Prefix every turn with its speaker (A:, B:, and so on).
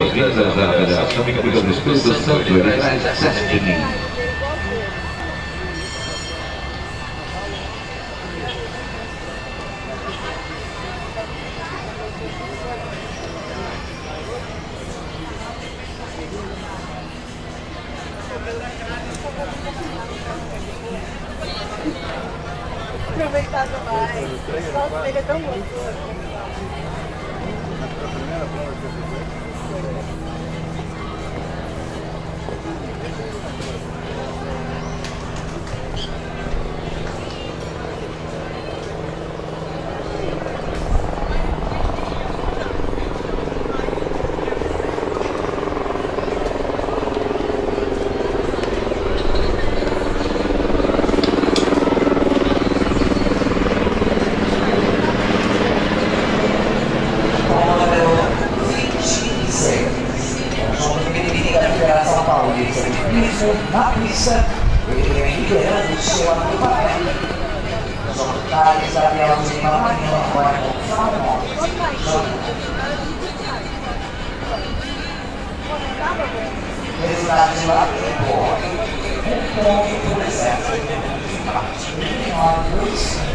A: boas-vindas à Federação Mineira do Espírito Santo, Elisângela Sestini.
B: Aproveitar demais. Nossa, ele é tão gostoso.
C: Na pista, ele vem liberando o seu acompanhamento. Os otários da Bielzinha Marina agora com resultado de lá tempo. Um ponto por exército.